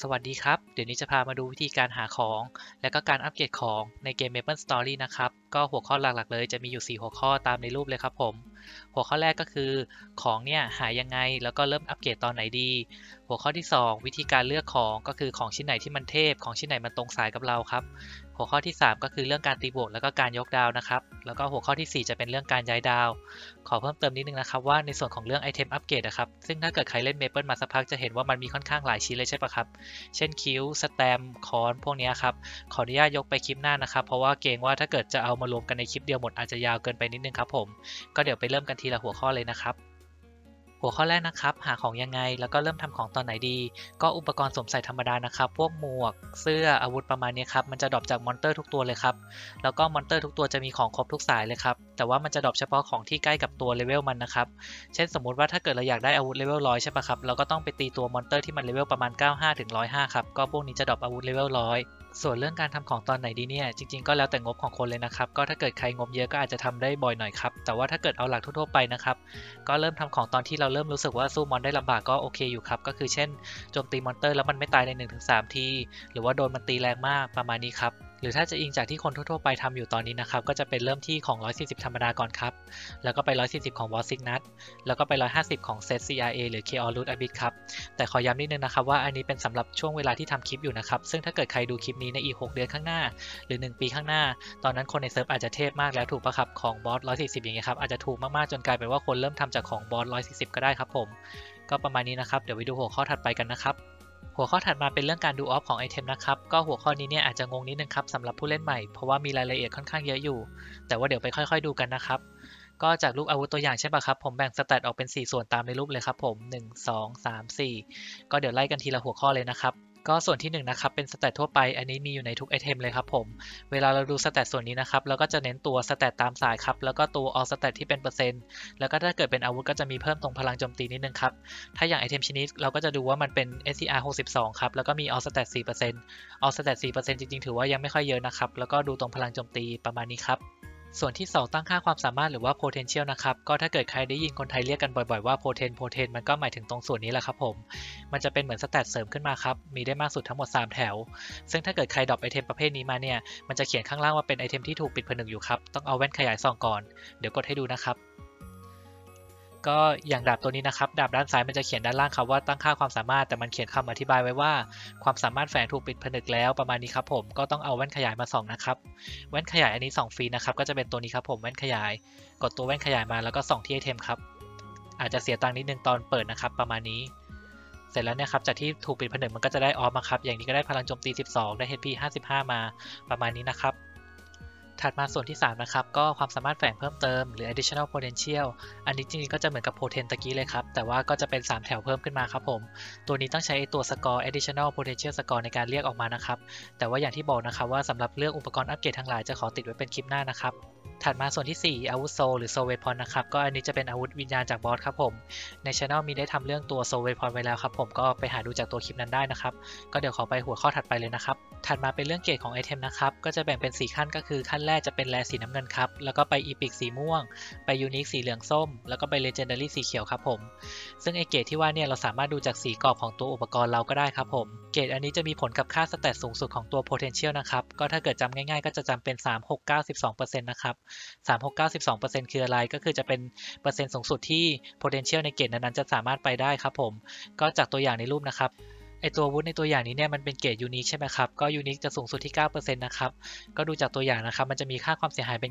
สวัสดีครับเดี๋ยวนี้จะพามาดูวิธีการหาของและก็การอัปเกรดของในเกม MapleStory นะครับก็หัวข้อหลักๆเลยจะมีอยู่4หัวข้อตามในรูปเลยครับผมหัวข้อแรกก็คือของเนี่ยหายังไงแล้วก็เริ่มอัปเกรดตอนไหนดีหัวข้อที่2วิธีการเลือกของก็คือของชิ้นไหนที่มันเทพของชิ้นไหนมันตรงสายกับเราครับหัวข้อที่3ก็คือเรื่องการตีบวกแล้วก็การยกดาวนะครับแล้วก็หัวข้อที่4จะเป็นเรื่องการย้ายดาวขอเพิ่มเติมนิดนึงนะครับว่าในส่วนของเรื่องไอเทมอัปเกรดนะครับซึ่งถ้าเกิดใครเล่น Maple มาสักพักจะเห็นว่ามันมีค่อนข้างหลายชิ้นเลยใช่ปะครับ เช่นคิ้วสแตมป์ค้อนพวกนี้ครับขออนุญาตยกไปคลิปหน้านะครับเพราะว่าเกรงว่าถ้าเกิดจะเอามารวมกันในคลิปเดียวหมดอาจจะยาวเกินไปนิดนึงครับผมก็เดี๋ยวไปเริ่มกันทีละหัวข้อเลยนะครับหัวข้อแรกนะครับหาของยังไงแล้วก็เริ่มทำของตอนไหนดีก็อุปกรณ์สวมใส่ธรรมดานะครับพวกหมวกเสื้ออาวุธประมาณนี้ครับมันจะดรอปจากมอนเตอร์ทุกตัวเลยครับแล้วก็มอนเตอร์ทุกตัวจะมีของครบทุกสายเลยครับแต่ว่ามันจะดรอปเฉพาะของที่ใกล้กับตัวเลเวลมันนะครับเช่นสมมุติว่าถ้าเกิดเราอยากได้อาวุธเลเวล100ใช่ปะครับเราก็ต้องไปตีตัวมอนเตอร์ที่มันเลเวลประมาณ95ถึง105ครับก็พวกนี้จะดรอปอาวุธเลเวล100ส่วนเรื่องการทำของตอนไหนดีเนี่ยจริงๆก็แล้วแต่งบของคนเลยนะครับก็ถ้าเกิดใครงบเยอะก็อาจจะทำได้บ่อยหน่อยครับแต่ว่าถ้าเกิดเอาหลักทั่วๆไปนะครับก็เริ่มทำของตอนที่เราเริ่มรู้สึกว่าสู้มอนได้ลำบากก็โอเคอยู่ครับก็คือเช่นโจมตีมอนเตอร์แล้วมันไม่ตายใน 1-3 ทีหรือว่าโดนมันตีแรงมากประมาณนี้ครับหรือถ้าจะอิงจากที่คนทั่วๆไปทำอยู่ตอนนี้นะครับก็จะเป็นเริ่มที่ของ140ธรรมดาก่อนครับแล้วก็ไป140ของ Boss Signet แล้วก็ไป150ของ Set CRA หรือ Chaos Root Abyss ครับแต่ขอย้ำนิดนึงนะครับว่าอันนี้เป็นสำหรับช่วงเวลาที่ทำคลิปอยู่นะครับซึ่งถ้าเกิดใครดูคลิปนี้ในอีก6 เดือนข้างหน้าหรือ1 ปีข้างหน้าตอนนั้นคนในเซิร์ฟอาจจะเทพมากแล้วถูกปะครับของบอส140อย่างเงี้ยครับอาจจะถูกมากๆจนกลายเป็นว่าคนเริ่มทำจากของบอส140ก็ได้ครับผมก็ประมาณนี้นะครับเดี๋ยวไปดูหัวข้อถัดไปกันนะครับหัวข้อถัดมาเป็นเรื่องการดูออฟของไอเทมนะครับก็หัวข้อนี้เนี่ยอาจจะงงนิดนึงครับสำหรับผู้เล่นใหม่เพราะว่ามีรายละเอียดค่อนข้างเยอะอยู่แต่ว่าเดี๋ยวไปค่อยๆดูกันนะครับก็จากรูปอาวุธตัวอย่างใช่ปะครับผมแบ่งสแตทออกเป็น4ส่วนตามในรูปเลยครับผม1 2 3 4ก็เดี๋ยวไล่กันทีละหัวข้อเลยนะครับก็ส่วนที่1นะครับเป็นสแตททั่วไปอันนี้มีอยู่ในทุกไอเทมเลยครับผมเวลาเราดูสแตทส่วนนี้นะครับเราก็จะเน้นตัวสแตทตามสายครับแล้วก็ตัวออลสแตทที่เป็นเปอร์เซ็นต์แล้วก็ถ้าเกิดเป็นอาวุธก็จะมีเพิ่มตรงพลังโจมตีนิดนึงครับถ้าอย่างไอเทมชิ้นนี้เราก็จะดูว่ามันเป็น SCR 62ครับแล้วก็มีออลสแตท4%ออลสแตท4%จริงๆถือว่ายังไม่ค่อยเยอะนะครับแล้วก็ดูตรงพลังโจมตีประมาณนี้ครับส่วนที่2ตั้งค่าความสามารถหรือว่า potential นะครับก็ถ้าเกิดใครได้ยินคนไทยเรียกกันบ่อยๆว่า potent มันก็หมายถึงตรงส่วนนี้แหละครับผมมันจะเป็นเหมือนสแตทเสริมขึ้นมาครับมีได้มากสุดทั้งหมด3แถวซึ่งถ้าเกิดใครดรอปไอเทมประเภทนี้มาเนี่ยมันจะเขียนข้างล่างว่าเป็นไอเทมที่ถูกปิดผนึกอยู่ครับต้องเอาแว่นขยายส่องก่อนเดี๋ยวกดให้ดูนะครับก็อย่างดาบตัวนี้นะครับดาบด้านซ้ายมันจะเขียนด้านล่างครับว่าตั้งค่าความสามารถแต่มันเขียนคำอธิบายไว้ว่าความสามารถแฝงถูกปิดผนึกแล้วประมาณนี้ครับผมก็ต้องเอาแว่นขยายมาส่องนะครับแว่นขยายอันนี้ส่องฟรีนะครับก็จะเป็นตัวนี้ครับผมแว่นขยายกดตัวแว่นขยายมาแล้วก็ส่องที่ไอเทมครับอาจจะเสียตังค์นิดนึงตอนเปิดนะครับประมาณนี้เสร็จแล้วเนี่ยครับจากที่ถูกปิดผนึกมันก็จะได้ออฟมาครับอย่างนี้ก็ได้พลังโจมตี12ได้ HP 55มาประมาณนี้นะครับถัดมาส่วนที่3นะครับก็ความสามารถแฝงเพิ่มเติมหรือ additional potential อันนี้จริงๆก็จะเหมือนกับ potent ตะกี้เลยครับแต่ว่าก็จะเป็น3แถวเพิ่มขึ้นมาครับผมตัวนี้ต้องใช้ตัว score additional potential score ในการเรียกออกมานะครับแต่ว่าอย่างที่บอกนะครับว่าสำหรับเลือกอุปกรณ์อัปเกรดทั้งหลายจะขอติดไว้เป็นคลิปหน้านะครับถัดมาส่วนที่4อาวุธโซหรือ soul weapon นะครับก็อันนี้จะเป็นอาวุธวิญญาณจากบอสครับผมใน channel มีได้ทำเรื่องตัว soul weapon ไว้แล้วครับผมก็ไปหาดูจากตัวคลิปนั้นได้นะครับก็เดี๋ยวขอไปหัวข้อถัดไปเลยนะครับถัดมาเป็นเรื่องเกรดของไอเทมนะครับก็จะแบ่งเป็น4ขั้นก็คือขั้นแรกจะเป็นแรสีน้ำเงินครับแล้วก็ไปอีพิกสีม่วงไปยูนิคสีเหลืองส้มแล้วก็ไปเลเจนดารี่สีเขียวครับผมซึ่งไอเกรดที่ว่าเนี่ยเราสามารถดูจากสีกรอบของตัวอุปกรณ์เราก็ได้ครับผมเกรดอันนี้จะมีผลกับค่าสแตทสูงสุดของตัว potential นะครับก็ถ้าเกิดจำง่ายๆก็จะจำเป็น3 6 9 12%นะครับ3 6 9 12%คืออะไรก็คือจะเป็นเปอร์เซ็นต์สูงสุดที่ potential ในเกรดนั้นๆจะสามารถไปได้ครับผมก็จากตัวอย่างในรูปนะครับไอตัววุฒิในตัวอย่างนี้เนี่ยมันเป็นเกรดยูนิคใช่ไหมครับก็ยูนิคจะสูงสุดที่ 9% นะครับก็ดูจากตัวอย่างนะครับมันจะมีค่าความเสียหายเป็น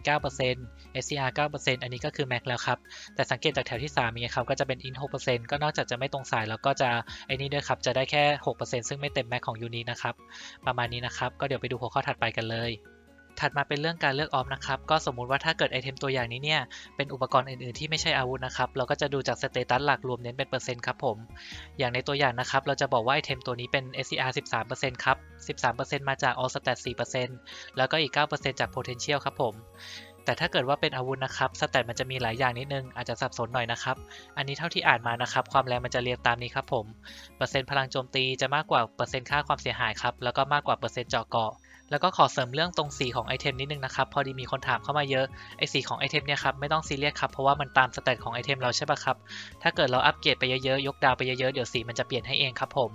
9% SCR 9% อันนี้ก็คือแม็กแล้วครับแต่สังเกตจากแถวที่3อย่างเงี้ยครับก็จะเป็น int 6%ก็นอกจากจะไม่ตรงสายแล้วก็จะไอ้นี่ด้วยครับจะได้แค่ 6% ซึ่งไม่เต็มแม็กของยูนิคนะครับประมาณนี้นะครับก็เดี๋ยวไปดูหัวข้อถัดไปกันเลยถัดมาเป็นเรื่องการเลือกออฟนะครับก็สมมุติว่าถ้าเกิดไอเทมตัวอย่างนี้เนี่ยเป็นอุปกรณ์อื่นๆที่ไม่ใช่อาวุธนะครับเราก็จะดูจากสเตตัสหลักรวมเน้นเป็นเปอร์เซ็นต์ครับผมอย่างในตัวอย่างนะครับเราจะบอกว่าไอเทมตัวนี้เป็น SCR 13%ครับ 13% มาจาก All Stat 4%แล้วก็อีก 9% จาก Potential ครับผมแต่ถ้าเกิดว่าเป็นอาวุธนะครับสแตทมันจะมีหลายอย่างนิดนึงอาจจะสับสนหน่อยนะครับอันนี้เท่าที่อ่านมานะครับความแรงมันจะเรียงตามนี้ครับผมเปอร์เซ็นต์พลังโจมตีจะมากกว่าเปอร์เซ็นต์ค่าความเสียหายครับแล้วก็มากกว่าเปอร์เซ็นต์เจาะเกาะแล้วก็ขอเสริมเรื่องตรงสีของไอเทมนิดนึงนะครับพอดีมีคนถามเข้ามาเยอะไอสีของไอเทมเนี่ยครับไม่ต้องซีเรียสครับเพราะว่ามันตามสแตทของไอเทมเราใช่ปะครับถ้าเกิดเราอัปเกรดไปเยอะๆยกดาวไปเยอะๆเดี๋ยวสีมันจะเปลี่ยนให้เองครับผม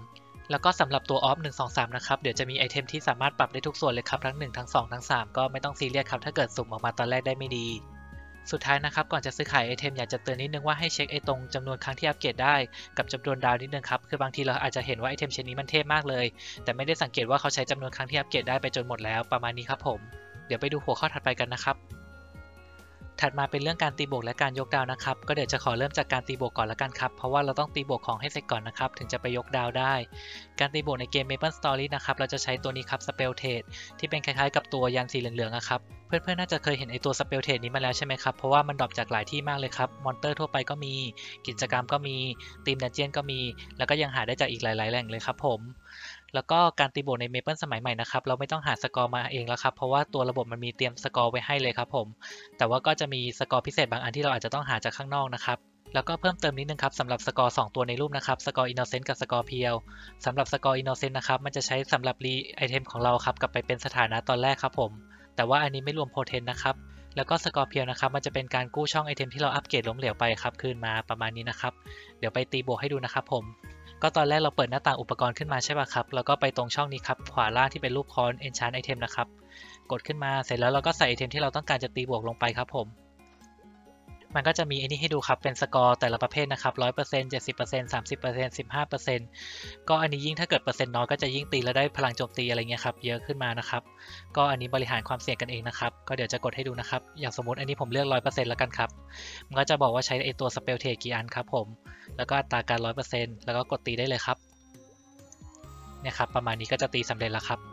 แล้วก็สำหรับตัวออฟ1 2 3นะครับเดี๋ยวจะมีไอเทมที่สามารถปรับได้ทุกส่วนเลยครับทั้ง1ทั้ง2ทั้ง3ก็ไม่ต้องซีเรียสครับถ้าเกิดสุ่มออกมาตอนแรกได้ไม่ดีสุดท้ายนะครับก่อนจะซื้อขายไอเทมอยากจะเตือนนิดนึงว่าให้เช็คไอตรงจำนวนครั้งที่อัปเกรดได้กับจำนวนดาวนิดนึงครับคือบางทีเราอาจจะเห็นว่าไอเทมชิ้นนี้มันเทพมากเลยแต่ไม่ได้สังเกตว่าเขาใช้จำนวนครั้งที่อัปเกรดได้ไปจนหมดแล้วประมาณนี้ครับผมเดี๋ยวไปดูหัวข้อถัดไปกันนะครับถัดมาเป็นเรื่องการตีบวกและการยกดาวนะครับก็เดี๋ยวจะขอเริ่มจากการตีบวกก่อนละกันครับเพราะว่าเราต้องตีบวกของให้เสร็จก่อนนะครับถึงจะไปยกดาวได้การตีบวกในเกม Maple Story นะครับเราจะใช้ตัวนี้ครับ Spell Trade ที่เป็นคล้ายๆกับตัวยันสีเหลืองๆครับเพื่อนๆน่าจะเคยเห็นไอตัว Spell Trade นี้มาแล้วใช่ไหมครับเพราะว่ามันดรอปจากหลายที่มากเลยครับมอนเตอร์ทั่วไปก็มีกิจกรรมก็มีทีมดันเจี้ยนก็มีแล้วก็ยังหาได้จากอีกหลายๆแหล่งเลยครับผมแล้วก็การตีบวกใน Maple สมัยใหม่นะครับเราไม่ต้องหาสกอร์มาเองแล้วครับเพราะว่าตัวระบบมันมีเตรียมสกอร์ไว้ให้เลยครับผมแต่ว่าก็จะมีสกอร์พิเศษบางอันที่เราอาจจะต้องหาจากข้างนอกนะครับแล้วก็เพิ่มเติมนิดนึงครับสำหรับสกอร์2ตัวในรูปนะครับสกอร์อินโนเซนต์กับสกอร์เพียวสำหรับสกอร์อินโนเซนต์นะครับมันจะใช้สำหรับรีไอเทมของเราครับกลับไปเป็นสถานะตอนแรกครับผมแต่ว่าอันนี้ไม่รวมโพเทนนะครับแล้วก็สกอร์เพียวนะครับมันจะเป็นการกู้ช่องไอเทมที่เราอัปเกรดล้มเหลวไปครับคืนมาประมาณนี้นะครับเดี๋ยวไปตีบวกให้ดูนะครับผมก็ตอนแรกเราเปิดหน้าต่างอุปกรณ์ขึ้นมาใช่ป่ะครับแล้วก็ไปตรงช่องนี้ครับขวาล่างที่เป็นรูปค้อน Enchant Item นะครับกดขึ้นมาเสร็จแล้วเราก็ใส่ไอเทมที่เราต้องการจะตีบวกลงไปครับผมมันก็จะมีไอ้นี่ให้ดูครับเป็นสกอร์แต่ละประเภทนะครับ100% 70% 30% 15%ก็อันนี้ยิ่งถ้าเกิดเปอร์เซ็นต์น้อยก็จะยิ่งตีแล้วได้พลังโจมตีอะไรเงี้ยครับเยอะขึ้นมานะครับก็อันนี้บริหารความเสี่ยงกันเองนะครับก็เดี๋ยวจะกดให้ดูนะครับอย่างสมมติอันนี้ผมเลือก 100% แล้วกันครับมันก็จะบอกว่าใช้ไอตัว Spell Trade กี่อันครับผมแล้วก็อัตราการ 100% แล้วก็กดตีได้เลยครับเนี่ยครับประมาณนี้ก็จะตีสำเร็จแล้วครับ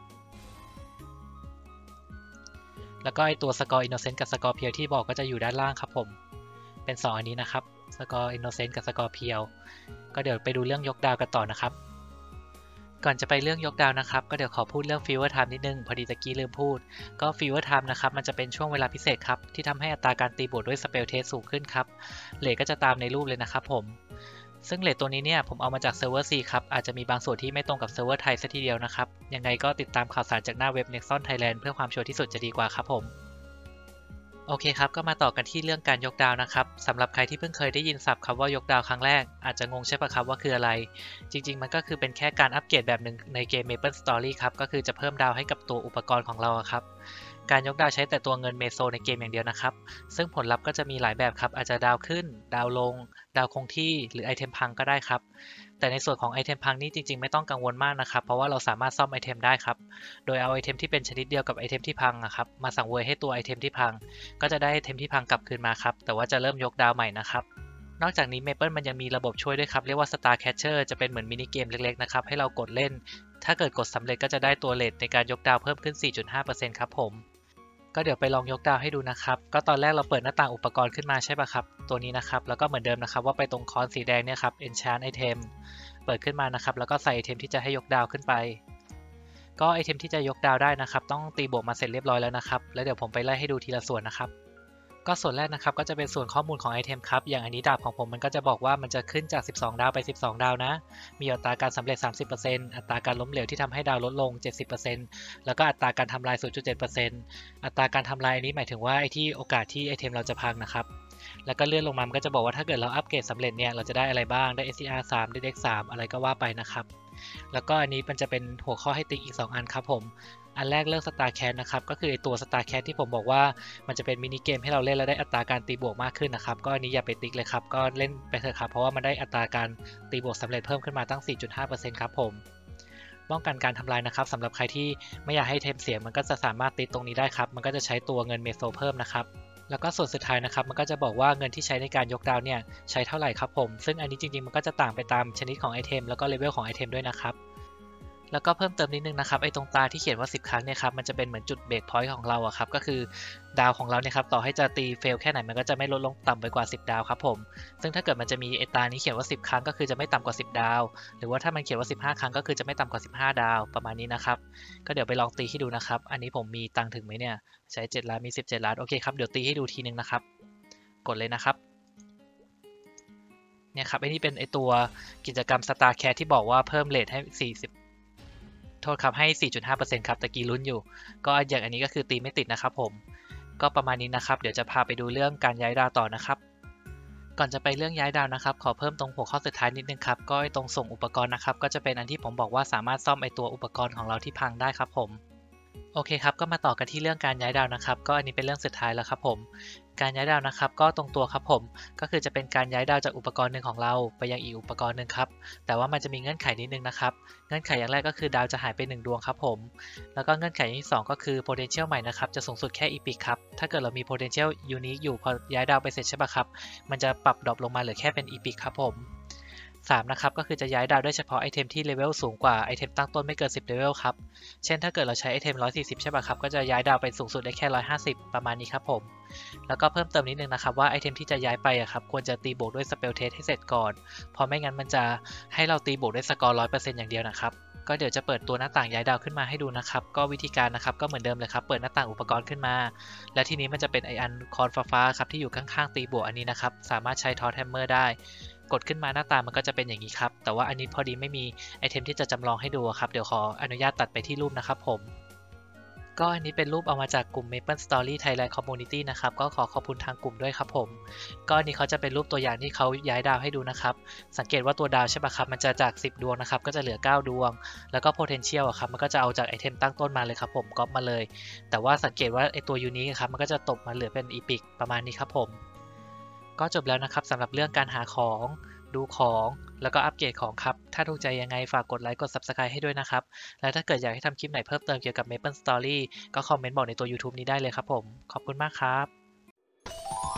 แล้วก็ไอตัวสกอร์อินโนเซนต์กับสกอร์เพียวที่บอกก็จะอยู่ด้านล่างครับผมเป็น2อันนี้นะครับสกอร์อินโนเซนต์กับสกอร์เพียวก็เดี๋ยวไปดูเรื่องยกดาวกันต่อนะครับก่อนจะไปเรื่องยกดาวนะครับก็เดี๋ยวขอพูดเรื่องฟีเวอร์ไทม์นิดนึงพอดีตะกี้ลืมพูดก็ฟีเวอร์ไทม์นะครับมันจะเป็นช่วงเวลาพิเศษครับที่ทำให้อัตราการตีบวกด้วยสเปลเทสสูงขึ้นครับเรทก็จะตามในรูปเลยนะครับผมซึ่งเรทตัวนี้เนี่ยผมเอามาจากเซิร์ฟเวอร์ C ครับอาจจะมีบางส่วนที่ไม่ตรงกับเซิร์ฟเวอร์ไทยซะทีเดียวนะครับยังไงก็ติดตามข่าวสารจากหน้าเว็บ Nexon Thailand เพื่อความชัวร์ที่สุดจะดีกว่าครับผมโอเคครับก็มาต่อกันที่เรื่องการยกดาวนะครับสำหรับใครที่เพิ่งเคยได้ยินศัพท์คำว่ายกดาวครั้งแรกอาจจะงงใช่ปะครับว่าคืออะไรจริงๆมันก็คือเป็นแค่การอัปเกรดแบบหนึ่งในเกม Maple Story ครับก็คือจะเพิ่มดาวให้กับตัวอุปกรณ์ของเราครับการยกดาวใช้แต่ตัวเงินเมโซในเกมอย่างเดียวนะครับซึ่งผลลัพธ์ก็จะมีหลายแบบครับอาจจะดาวขึ้นดาวลงดาวคงที่หรือไอเทมพังก็ได้ครับแต่ในส่วนของไอเทมพังนี่จริงๆไม่ต้องกังวลมากนะครับเพราะว่าเราสามารถซ่อมไอเทมได้ครับโดยเอาไอเทมที่เป็นชนิดเดียวกับไอเทมที่พังครับมาสังเวยให้ตัวไอเทมที่พังก็จะได้ไอเทมที่พังกลับคืนมาครับแต่ว่าจะเริ่มยกดาวใหม่นะครับนอกจากนี้ Maple มันยังมีระบบช่วยด้วยครับเรียกว่า Star Catcher จะเป็นเหมือนมินิเกมเล็กๆนะครับให้เรากดเล่นถ้าเกิดกดสำเร็จก็จะได้ตัวเรทในการยกดาวเพิ่มขึ้น 4.5% ครับผมก็เดี๋ยวไปลองยกดาวให้ดูนะครับก็ตอนแรกเราเปิดหน้าต่างอุปกรณ์ขึ้นมาใช่ป่ะครับตัวนี้นะครับแล้วก็เหมือนเดิมนะครับว่าไปตรงค้อนสีแดงเนี่ยครับ Enchant Item เปิดขึ้นมานะครับแล้วก็ใส่ไอเทมที่จะให้ยกดาวขึ้นไปก็ไอเทมที่จะยกดาวได้นะครับต้องตีบวกมาเสร็จเรียบร้อยแล้วนะครับแล้วเดี๋ยวผมไปไล่ให้ดูทีละส่วนนะครับก็ส่วนแรกนะครับก็จะเป็นส่วนข้อมูลของไอเทมครับอย่างอันนี้ดาบของผมมันก็จะบอกว่ามันจะขึ้นจาก12ดาวไป12ดาวนะมีอัตราการสำเร็จ 30% อัตราการล้มเหลวที่ทำให้ดาวลดลง 70% แล้วก็อัตราการทำลาย 0.7% อัตราการทำลายอันนี้หมายถึงว่าไอที่โอกาสที่ไอเทมเราจะพังนะครับแล้วก็เลื่อนลงมามันก็จะบอกว่าถ้าเกิดเราอัปเกรดสำเร็จเนี่ยเราจะได้อะไรบ้างได้ SCR 3ได้ Dex 3อะไรก็ว่าไปนะครับแล้วก็อันนี้มันจะเป็นหัวข้อให้ติ๊กอีก2อันครับผมอันแรกเรื่อง Star Cat นะครับก็คือไอตัว Star Cat ที่ผมบอกว่ามันจะเป็นมินิเกมให้เราเล่นแล้วได้อัตราการตีบวกมากขึ้นนะครับก็อันนี้อย่าไปติ๊กเลยครับก็เล่นไปเถอะครับเพราะว่ามันได้อัตราการตีบวกสำเร็จเพิ่มขึ้นมาตั้ง 4.5% ครับผมป้องกันการทำลายนะครับสำหรับใครที่ไม่อยากให้เทมเสียมันก็จะสามารถติ๊กตรงนี้ได้ครับมันก็จะใช้ตัวเงินเมโซเพิ่มนะครับแล้วก็ส่วนสุดท้ายนะครับมันก็จะบอกว่าเงินที่ใช้ในการยกดาวเนี่ยใช้เท่าไหร่ครับผมซึ่งอันนี้จริงๆมันก็จะต่างไปตามชนิดของไอเทมแล้วก็เลเวลของไอเทมด้วยนะครับแล้วก็เพิ่มเติมนิดนึงนะครับไอ้ตรงตาที่เขียนว่า10ครั้งเนี่ยครับมันจะเป็นเหมือนจุดเบรกพอยต์ของเราอะครับก็คือดาวของเราเนี่ยครับต่อให้จะตีเฟลแค่ไหนมันก็จะไม่ลดลงต่ำไปกว่า10ดาวครับผมซึ่งถ้าเกิดมันจะมีไอ้ตานี้เขียนว่า10ครั้งก็คือจะไม่ต่ำกว่า10ดาวหรือว่าถ้ามันเขียนว่า15ครั้งก็คือจะไม่ต่ำกว่า15ดาวประมาณนี้นะครับก็เดี๋ยวไปลองตีให้ดูนะครับอันนี้ผมมีตังค์ถึงไหมเนี่ยใช้7ล้านมี17ล้านโอเคครับเดี๋ยวตีให้ดูทีนึงนะครับกดเลยนะครับเนี่ยครับไอ้นี่เป็นไอ้ตัวกิจกรรม Star Cat ที่บอกว่าเพิ่มเรทให้40โทษครับให้ 4.5% ครับตะกี้ลุ้นอยู่ก็อย่างอันนี้ก็คือตีไม่ติดนะครับผมก็ประมาณนี้นะครับเดี๋ยวจะพาไปดูเรื่องการย้ายดาวต่อนะครับก่อนจะไปเรื่องย้ายดาวนะครับขอเพิ่มตรงหัวข้อสุดท้ายนิดนึงครับก็ตรงส่งอุปกรณ์นะครับก็จะเป็นอันที่ผมบอกว่าสามารถซ่อมตัวอุปกรณ์ของเราที่พังได้ครับผมโอเคครับก็มาต่อกันที่เรื่องการย้ายดาวนะครับก็อันนี้เป็นเรื่องสุดท้ายแล้วครับผมการย้ายดาวนะครับก็ตรงตัวครับผมก็คือจะเป็นการย้ายดาวจากอุปกรณ์หนึ่งของเราไปยังอีกอุปกรณ์หนึ่งครับแต่ว่ามันจะมีเงื่อนไขนิดนึงนะครับเงื่อนไขอย่างแรกก็คือดาวจะหายไป1ดวงครับผมแล้วก็เงื่อนไขอย่างที่2ก็คือ potential ใหม่นะครับจะสูงสุดแค่ epic ครับถ้าเกิดเรามี potential unique อยู่พอย้ายดาวไปเสร็จใช่ปะครับมันจะปรับดรอปลงมาเหลือแค่เป็น epic ครับผม3นะครับก็คือจะย้ายดาวได้เฉพาะไอเทมที่เลเวลสูงกว่าไอเทมตั้งต้นไม่เกิน10เลเวลครับเช่นถ้าเกิดเราใช้ไอเทม140ใช่ป่ะครับก็จะย้ายดาวไปสูงสุดได้แค่150ประมาณนี้ครับผมแล้วก็เพิ่มเติมนิดนึงนะครับว่าไอเทมที่จะย้ายไปอะครับควรจะตีบวกด้วยสเปลเทสให้เสร็จก่อนเพราะไม่งั้นมันจะให้เราตีบวกด้วยสกอร์ 100% อย่างเดียวนะครับก็เดี๋ยวจะเปิดตัวหน้าต่างย้ายดาวขึ้นมาให้ดูนะครับก็วิธีการนะครับก็เหมือนเดิมเลยครับเปิดหน้าต่างอุปกรณ์ขึ้นมาและทีนี้มันจะเป็นไออันคอนฟ้าๆครับที่อยู่ข้างๆตีบวกอันนี้นะครับสามารถใช้ทอสแฮมเมอร์ได้กดขึ้นมาหน้าตามันก็จะเป็นอย่างนี้ครับแต่ว่าอันนี้พอดีไม่มีไอเทมที่จะจำลองให้ดูครับเดี๋ยวขออนุญาตตัดไปที่รูปนะครับผมก็อันนี้เป็นรูปเอามาจากกลุ่ม Maple Story Thailand Community นะครับก็ขอบคุณทางกลุ่มด้วยครับผมก็อันนี้เขาจะเป็นรูปตัวอย่างที่เขาย้ายดาวให้ดูนะครับสังเกตว่าตัวดาวใช่ปะครับมันจะจาก10ดวงนะครับก็จะเหลือ9ดวงแล้วก็ potential อะครับมันก็จะเอาจากไอเทมตั้งต้นมาเลยครับผมก๊อปมาเลยแต่ว่าสังเกตว่าไอตัว unique ครับมันก็จะตกมาเหลือเป็น epic ประมาณนี้ครับผมก็จบแล้วนะครับสำหรับเรื่องการหาของดูของแล้วก็อัปเกรดของครับถ้าถูกใจยังไงฝากกดไลค์กด Subscribe ให้ด้วยนะครับและถ้าเกิดอยากให้ทำคลิปไหนเพิ่มเติมเกี่ยวกับ Maple Story ก็คอมเมนต์บอกในตัว YouTube นี้ได้เลยครับผมขอบคุณมากครับ